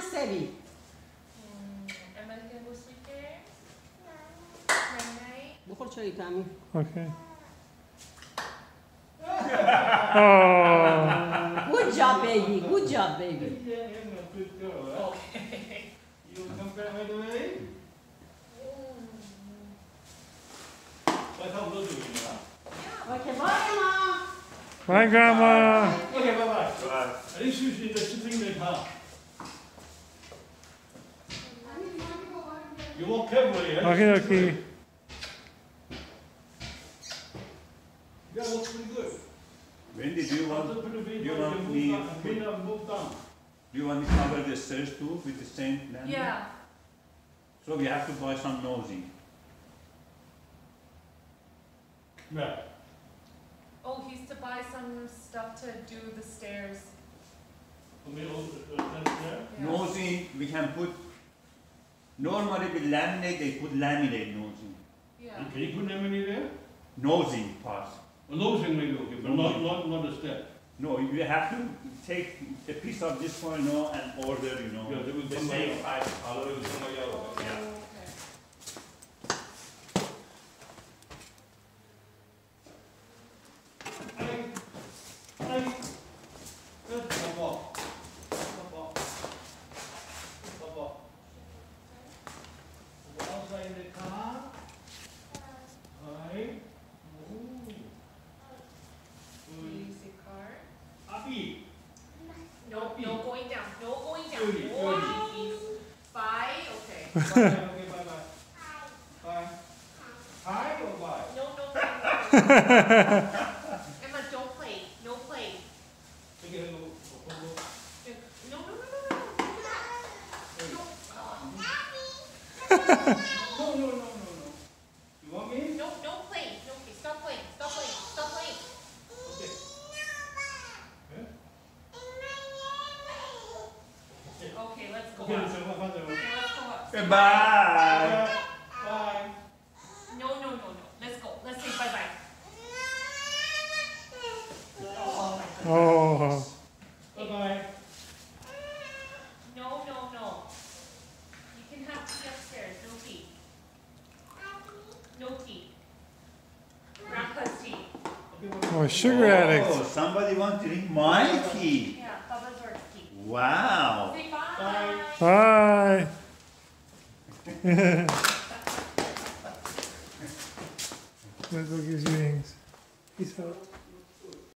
sevi? American Bush Weekend. Night. بخور شوي تامي. Okay. Oh. Good job, baby. Good job, baby. Good girl. Okay. You come back right away. Let's have a look at it. Okay, bye, Mom. Bye, Grandma. Okay, bye bye. Bye. At least usually they're sitting in the car. You walk carefully, eh? Okay, okay. Yeah, looks pretty good. Wendy, do you want me Move down. do you want to cover the stairs too with the same landing? Yeah. So we have to buy some nosing. Yeah. Oh, he's to buy some stuff to do the stairs. Yeah. Yeah. Nosing we can put. Normally with laminate they put laminate nosing. Yeah. Can you put them in there? Nosing parts. Well, those things maybe okay, but not a step. No, you have to take a piece of this one, you know, and order, you know, Yeah, they will the come same out. type color. They will come out yellow. Yeah. Music card. Happy. No, no going down. No going down. 30, 30. Wow. 5. Okay. Okay, bye bye. Bye. Hi or bye? No. Emma, don't play. No play. Okay, hello. No. No. You want me? No, don't play. No, okay, stop playing. Stop playing. Stop playing. Okay. Okay, let's go Okay, up. let's go up. Okay, let's go up. Goodbye. Bye. No. Let's go. Let's say bye-bye. Oh. Bye-bye. No. You can have tea upstairs. No tea. No tea. Grandpa's tea. Oh, sugar addict. Oh, somebody want to drink my tea. Yeah, Baba's work tea. Wow. Say bye. Bye. Let's go give you wings. Peace out.